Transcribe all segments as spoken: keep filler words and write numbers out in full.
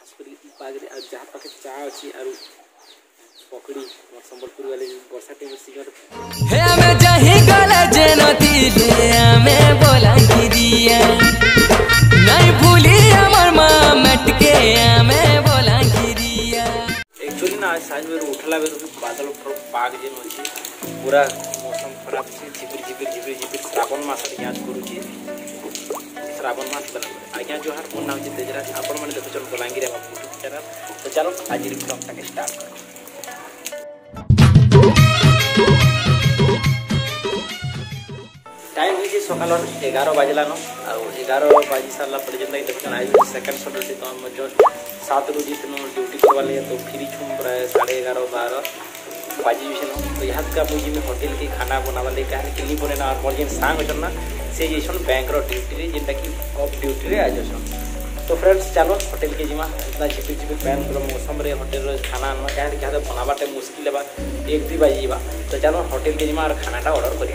खास कर पागे जहाँ पाखे चा अच्छी और पकड़ी संबलपुर वाले वर्षा टाइम सीजन हे हमें जही गला जेनती ले हमें बोला गिरिया नहीं भूली हमर मां मटके हमें बोला गिरिया। एक्चुअली ना आज साँझ में उठला बेर बादल पाग जेन अच्छी पूरा मौसम खराब है झिपिर झिपिर झिपिर झिपिर श्रावण मास याद करुच्छे श्रावण मास बना आज्ञा जो हार मोर नाम है तेजराज आपण मैंने देखो चलो बलांगीर यूट्यूब चैनल तो चलो आज ब्लॉग टाके स्टार्ट करो। टाइम हुई सकाल एगार बजलान आगार बाजी सारा पर जेनता देखुन आज सेकेंड सटरडे तो हम जस्ट सात बजे तीन ड्यूटी करवा लगे तो फ्री छूँ प्राय साढ़े एगार बार बाजी भी तो यहाँ का मुझे में होटेल के खाना बनावा लगे कहीं कि नहीं बने और मोर जेन सांग अच्छन ना से जैसन बैंक ड्यूटी जेनटा कि ऑफ ड्यूटी आज अच्छन तो फ्रेंड्स चलो होटेल के जीमा इतना झिपिर झिपिर पैन पूरा मौसम रे होटेल खाना आना कहीं क्या बनावाटे मुश्किल है एक दुई बाजी जावा तो चलो होटेल के जीमा और खानाटा ऑर्डर करी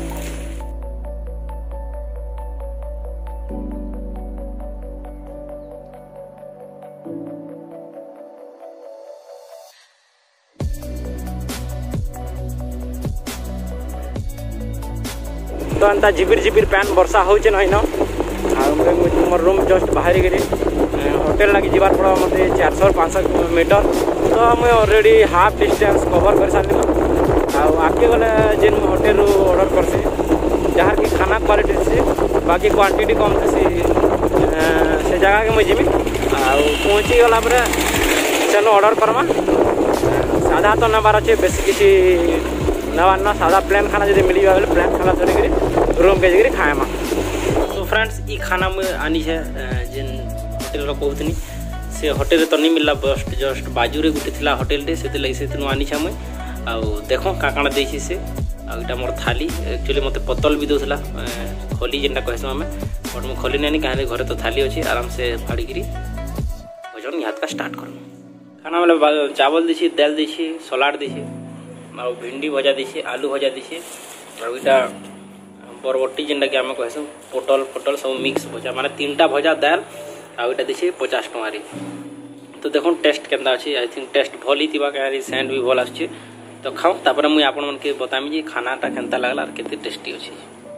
तो अंता झिपिर झिपिर पैन वर्षा होचे नई न मोर रूम जस्ट बाहर गरी होटेल लगी जीवार पड़ा मत चार सौ पाँच सौ मीटर तो मुझे ऑलरेडी हाफ डिस्टेंस कवर कर सारी आगे गले जेन होटेल ऑर्डर करसी जहाँ की खाना क्वालिटी से बाकी क्वांटिटी कम थी से जगह के मुझे पहुँची गला चलो ऑर्डर करमा सादा तो नबार अच्छे बेस किसी नवार ना सादा प्लेन खाना जो मिली जाए प्लेन खाना धरिक रूम के जगह खाएमा। तो फ्रेंड्स ये खाना मुझे आनी है जेन होटेल कहनी से होटेल तो नहीं मिलला बस्ट जस्ट बाजुरे गोटे थी होटेल से लगे से आनी है मुझे आउ देख क्या काଣା देसी से आटा मोर थाली एक्चुअली मत पतल भी दूसरा खोली जेनटा कहसू आम बट मुझे खोली नहीं कहीं घरे तो थाली अच्छी आराम से फाड़िकी भोजन यहाँ का स्टार्ट कर खाना मतलब चावल देसी दाल देसी सलाड देसी और भिंडी भजा देसी आलू भजा देसी और इटा बरबटी जेनटा कि आम कहसू पोटल फोटल सब मिक्स भजा माने तीन टा भजा दाल आटा देसी पचास टंकारी तो देखो टेस्ट केंता अच्छी आई थिंक टेस्ट भल ही कहीं सेंट भी भल आसुचे तो खाऊ तापर मुझे आपण मन के बतामी जे खानाटा केंता लागला और केते टेस्टी अच्छी।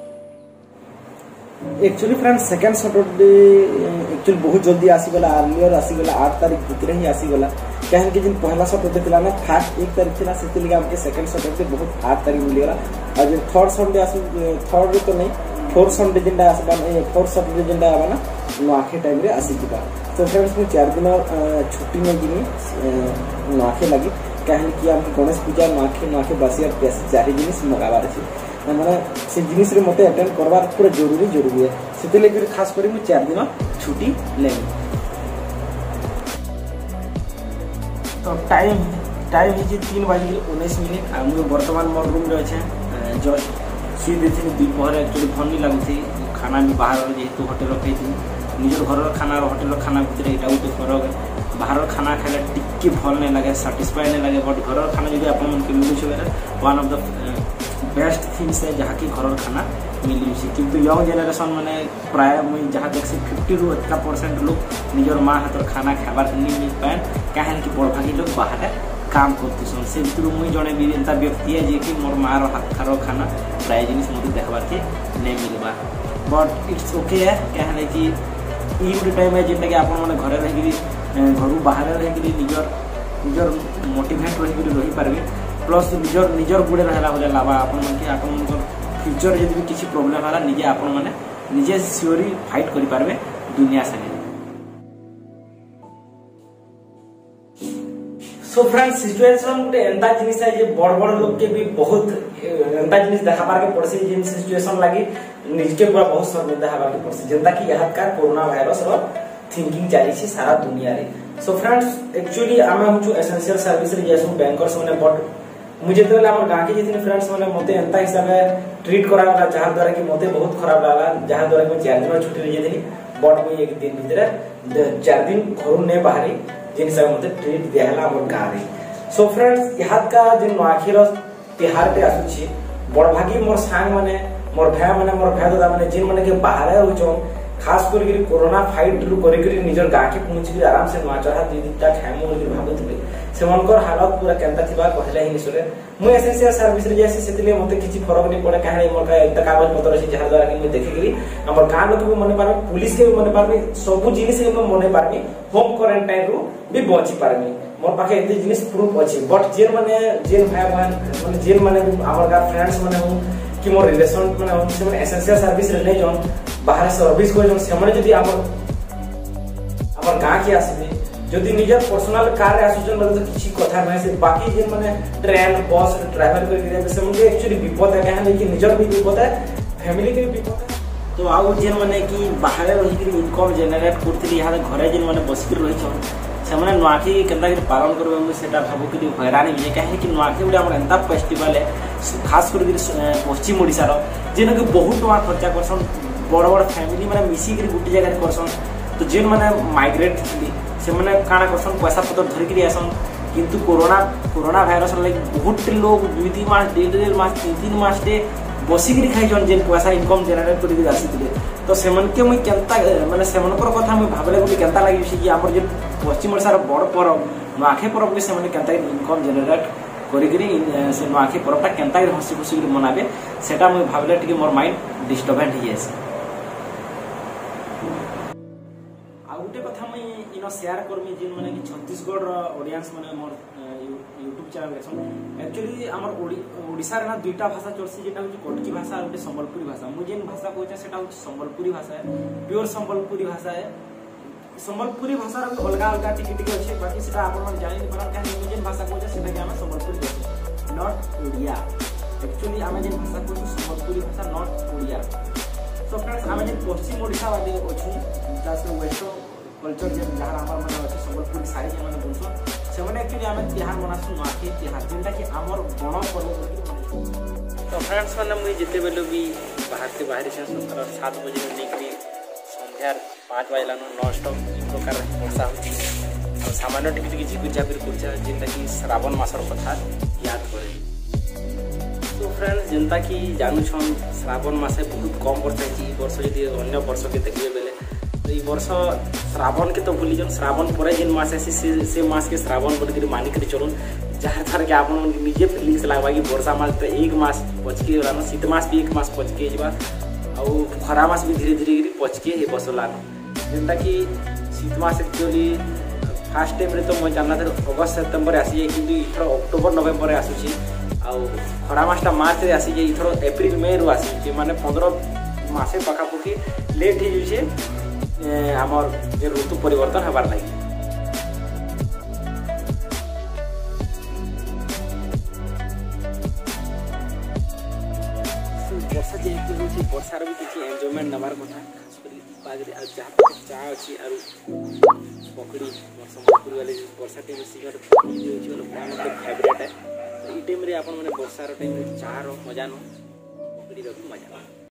Actually friends second Saturday actually बहुत जल्दी आसीगला अर्लियर आसीगला आठ तारीख भितर ही आसीगला कहीं कि जिन पहला सैटरडे थिला ना फास्ट एक तारीख थिला से लगे हमके सेकेंड सैटरडे बहुत आठ तारीख मिलगला और जो थर्ड संडे आसी थर्ड तो नहीं फोर्थ संडे जिनटा आसबा फोर्थ सैटरडे जिनटा आबा ना नुआखे टाइम रे आसी दिबा तो फ्रेंड्स मैं चार दिन छुट्टी में जिनी नुआखे लगी कहीं कि हम गणेश पूजा नुआखे नुआखे बासिया चार जिनिस मगाबार अछि मैंने से जिनिस रे मते अटेंड करवार पूरा जरूरी जरूरी है से लेकर खास कर मुझे चार दिन छुट्टी लेंगे। तो टाइम टाइम है तीन बजे उन्नीस मिनट मुझे बर्तमान मोर रूम रे अच्छे जस्ट सी देती दुपहर एक्चुअली भल नहीं लगुच खाना भी बाहर जेहेतु होटेल खाई निजर घर खाना होटेल खाना भितर यहाँ गोटे फरक बाहर खाना खाइले टिके भल नहीं लगे साटिस्फाई नहीं लगे बट घर खाना जो आप मिलूचे one of the best things है जहाँ की घर खाना मिलूसी किंतु यंग जेनेरेशन मैंने प्राय मुझे जहाँ देख फिफ्टी रु एट्टी परसेंट लोग निजर माँ हाथर खाना खाबार नहीं मिल पाए कहीं कि बड़ भागी लोग बाहर काम करते से भर मुझे जड़े भी एंता व्यक्ति है जी कि मोर माँ हाथार खाना प्राय जिन मत देखबार के नहीं मिलवा बट इट्स ओके है कहीं कि ये गोटे टाइम है जेनटा कि आप घरे रह घर बाहर रह निजर निजर मोटिवेट रही पारे प्लस निजर निजर गुड़े रहा भाई लाभा आप फ्यूचर जब भी किसी प्रोब्लेम है निजे आप निजे सियोरी फाइट करें दुनिया संगे। सो फ्रेंड्स सिचुएशन गोटे एंता जिनिस है जे बड़ बड़ लोग के भी बहुत एंता जिनिस देखाबार के पड़सी जिन सिचुएशन लगी निजके पूरा बहुत शर्मिंदा हबार के पड़सी जेंता कि यहाँ का कोरोना वायरस और थिंकिंग चली सारा दुनिया रे। सो फ्रेंड्स एक्चुअली आम हूँ एसेंशियल सर्विस रे जैसे बैंकर्स मैंने बट मुझे जो गाँव के जितने फ्रेंड्स मैंने मत एंता हिसाब से ट्रीट कराला जहाँ द्वारा कि मत बहुत खराब लगा जहाँ द्वारा कि चार दिन छुट्टी रही थी बट मुझे एक दिन भितर चार दिन घर नहीं बाहरी जिन हिसाब मत ट्रीट दिहला आम गाँव में। सो फ्रेंड्स यहाँ का जो नुआखीर तिहार टे आसूची बड़ भागी मोर सांग मैंने मोर भाई मैंने मोर भाई दादा मैंने जिन मैंने के बाहर रोचन खास करके कोरोना फाइट रु करके निजर गाँ के पहुंची आराम से नुआ चढ़ा दुई दिन तक खाइमु बोली भाबुथिले सेमनकर हालत पूरा केनता थिबा कहले ही निसरे मु एसेंशियल सर्विस रे जैसे सेतिले मते किछि फरक नै पड़े काहे मोर का एत कागज पत्र अछि जहा द्वारा कि मैं देखिकरी हमर गाँ लोक भी मने पारबे पुलिस के भी मने पारबे सब जिनिस के मने पारबे होम क्वारंटाइन रु भी बची पारबे मोर पाखे एते जिनिस प्रूफ अछि बट जेन माने जेन भाई बहन माने जेन माने हमर गाँ फ्रेंड्स माने हूं कि मोर रिलेशन माने हम से एसेंशियल सर्विस रे नै जन बाहर सर्विस को जन सेमने जदी हमर हमर गाँ के आसबे जदि निजर पर्सनल कार रे आसुचन मतलब तो किछि कथा नै से बाकी जेन माने ट्रेन बस ट्रैवल करके जाबे से मुझे एक्चुअली विपद है कहां कि निजर भी विपद है फैमिली के भी विपद है तो आउ जेन माने कि बाहर रही कि इनकम जनरेट करथली यहां घरे जेन माने बस कर रही छन से माने नुआखी केनता कि पालन करबे हम सेटा भाबो कि हैरानी जे काहे कि नुआखी उडे हमर एंता फेस्टिवल है खास कर पश्चिम ओडिसा रो जेन कि बहुत टका खर्चा करसन बड़ बड़ फैमिली माने मिसी के गुटी जगह करसन तो जेन माने माइग्रेट थली से माने काना करसन पैसा पत्र धरि के आसन किंतु कोरोना कोरोना वायरस लाइक बहुत लोग दुई तीन मास डेढ़ डेढ़ मास तीन तीन मास टे बसिक खाई जन जेन पैसा इनकम जनरेट करके आसीथिले तो सेमन के मुई केनता माने सेमनकर कथा मुई भाबले गुटी केनता लागि कि हमर जे पश्चिम ओडिसा रो बड़ पर्व नुआखी पर्व के सेमन केनता इनकम जनरेट करिकरी से नुआखी पर्वटा केनता हसी खुशी मनाबे सेटा मुई भाबले टिके मोर माइंड डिस्टर्बेंट हो जायसे गोटे कथा मुई इनो शेयर करमी जिन माने कि छत्तीसगढ़ रो ऑडियंस माने मोर यूट्यूब चैनल देखछन एक्चुअली हमर ओडिसा रे ना दुईटा भाषा चलसी जेटा होची कोटकी भाषा और संबलपुरी भाषा मु जेन भाषा कहै सेटा होची संबलपुरी भाषा है प्योर संबलपुरी भाषा है संबलपुरी भाषा रो अलगा अलगा टिके टिके अछि बाकी सेटा आपन मन जानि नै परन काहे मु जेन भाषा कहै सेटा के हम संबलपुरी कहै नॉट ओडिया एक्चुअली हम जेन भाषा कहै संबलपुरी भाषा नॉट ओडिया सो फ्रेंड्स हम जेन पश्चिम ओडिसा वाले अछि तासे वेस्टर्न कल्चर जे जहां हमर मन अछि संबलपुरी साड़ी जे मन बोलछन से माने एक्चुअली हम तिहार मनासु नुआखी तिहार जेंटा कि हमर गण पर्व तो फ्रेंड्स माने मुई जते बेलो भी बाहर से बाहर से सत्रह सात बजे निकली संध्या पाँच बजे लानो नॉन स्टॉप प्रकार वर्षा होती और सामान्य टिके टिके झिपिर झापिर करछा जेंटा कि श्रावण मासर कथा याद करे तो फ्रेंड्स जेंटा कि जानू छन श्रावण मासे बहुत कम वर्षा छी वर्ष यदि अन्य वर्ष के देखिए बेले तो ई वर्ष श्रावण के तो भूली जन श्रावण पर जिन मास आसी से, से मास के श्रावण बोल मानिक चलुन जहाँ थार के आप निजे फिलिंग्स लगवा कि वर्षा मास तो एक मास पचके गलान शीत मास भी एक मास पचके जा खरा मास भी धीरे धीरे पचके बसलान जेनटा कि शीत मास एक्चुअली फास्ट टाइम रे तो मैं जानना था अगस्त सेप्टेम्बर आसी जाए कि इथर अक्टोबर नवेम्बर आसूची आउ खरा मासटा मार्च रे आसी जाए इथर एप्रिल मे रु आसी माने पंद्रह मासे पखापुखी लेट हो जाए आमर जे ऋतु परिवर्तन हबार लागि वर्षा जेहेतु होची वर्षार भी किछि एन्जॉयमेंट नबार कथा खास करी बागरे आ जहाँ चा अछि आरु पकड़ी संबलपुर वाले वर्षा टाइम सिगर पकड़ी जे होची वाला मोर फेवरेट है तो ई टाइम रे आपन माने वर्षार टाइम रे चा रो मजा न पकड़ी रो मजा